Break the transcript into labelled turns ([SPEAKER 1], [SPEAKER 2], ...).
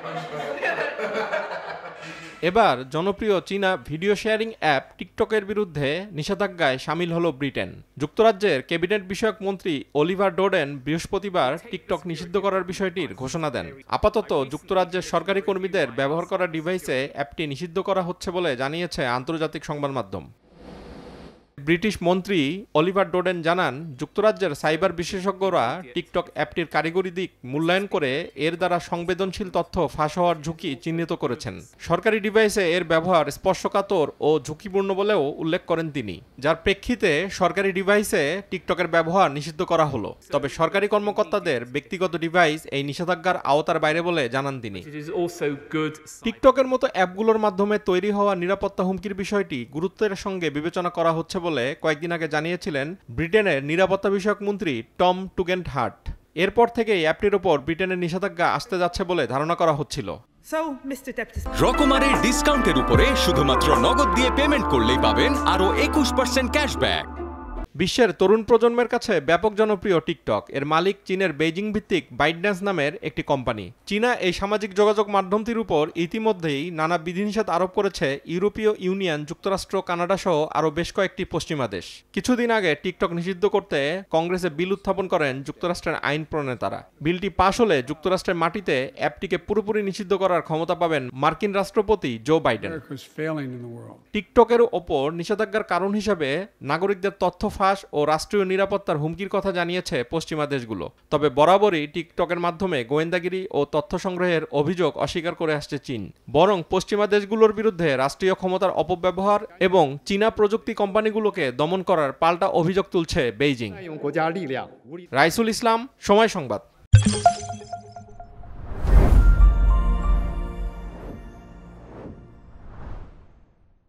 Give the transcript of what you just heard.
[SPEAKER 1] এবার জনপ্রিয় চীনা ভিডিও শেয়ারিং অ্যাপ টিকটকের বিরুদ্ধে নিষেধাজ্ঞায় শামিল হলো ব্রিটেন। যুক্তরাজ্যের ক্যাবিনেট বিষয়ক মন্ত্রী অলিভার ডোডেন বৃহস্পতিবার টিকটক নিষিদ্ধ করার বিষয়টির ঘোষণা দেন। আপাতত যুক্তরাজ্যের সরকারি কর্মীদের ব্যবহার করা ডিভাইসে অ্যাপটি নিষিদ্ধ করা হচ্ছে বলে জানিয়েছে আন্তর্জাতিক সংবাদ মাধ্যম। ব্রিটিশ মন্ত্রী অলিভার ডোডেন জানান, যুক্তরাজ্যের সাইবার বিশেষজ্ঞরা টিকটক অ্যাপটির কারিগরি দিক মূল্যায়ন করে এর দ্বারা সংবেদনশীল তথ্য ফাঁস হওয়ার ঝুঁকি চিহ্নিত করেছেন। সরকারি ডিভাইসে এর ব্যবহার স্পর্শকাতর ও ঝুঁকিপূর্ণ বলেও উল্লেখ করেন তিনি, যার প্রেক্ষিতে সরকারি ডিভাইসে টিকটকের ব্যবহার নিষিদ্ধ করা হলো। তবে সরকারি কর্মকর্তাদের ব্যক্তিগত ডিভাইস এই নিষেধাজ্ঞার আওতার বাইরে বলে জানান তিনি। টিকটকের মতো অ্যাপগুলোর মাধ্যমে তৈরি হওয়া নিরাপত্তা হুমকির বিষয়টি গুরুত্বের সঙ্গে বিবেচনা করা হচ্ছে বলে কয়েকদিন আগে জানিয়েছিলেন ব্রিটেনের নিরাপত্তা বিষয়ক মন্ত্রী টম টুগেন্টহার্ট। এরপর থেকেই অ্যাপটির ওপর ব্রিটেনের নিষেধাজ্ঞা আসতে যাচ্ছে বলে ধারণা করা হচ্ছিল।
[SPEAKER 2] রকমারি ডিসকাউন্টের উপরে শুধুমাত্র নগদ দিয়ে পেমেন্ট করলেই পাবেন আরো 21% ক্যাশব্যাক।
[SPEAKER 1] বিশ্বের তরুণ প্রজন্মের কাছে ব্যাপক জনপ্রিয় টিকটক এর মালিক চীনের বেইজিং ভিত্তিক বাইটড্যান্স নামের একটি কোম্পানি। চীনা এই সামাজিক যোগাযোগ মাধ্যমটির উপর ইতিমধ্যেই নানা বিধিনিষেধ আরোপ করেছে ইউরোপীয় ইউনিয়ন, যুক্তরাষ্ট্র, কানাডা সহ আরও বেশ কয়েকটি পশ্চিমা দেশ। কিছুদিন আগে টিকটক নিষিদ্ধ করতে কংগ্রেসে বিল উত্থাপন করেন যুক্তরাষ্ট্রের আইন প্রণেতারা। বিলটি পাশ হলে যুক্তরাষ্ট্রের মাটিতে অ্যাপটিকে পুরোপুরি নিষিদ্ধ করার ক্ষমতা পাবেন মার্কিন রাষ্ট্রপতি জো বাইডেন। টিকটকের ওপর নিষেধাজ্ঞার কারণ হিসেবে নাগরিকদের তথ্য ফাঁস ও রাষ্ট্রীয় নিরাপত্তার হুমকির কথা জানিয়েছে পশ্চিমা দেশগুলো। তবে বরাবরই টিকটকের মাধ্যমে গোয়েন্দাগিরি ও তথ্য সংগ্রহের অভিযোগ অস্বীকার করে আসছে চীন। বরং পশ্চিমা দেশগুলোর বিরুদ্ধে রাষ্ট্রীয় ক্ষমতার অপব্যবহার এবং চীনা প্রযুক্তি কোম্পানিগুলোকে দমন করার পাল্টা অভিযোগ তুলছে বেইজিং। রাইসুল ইসলাম, সময় সংবাদ।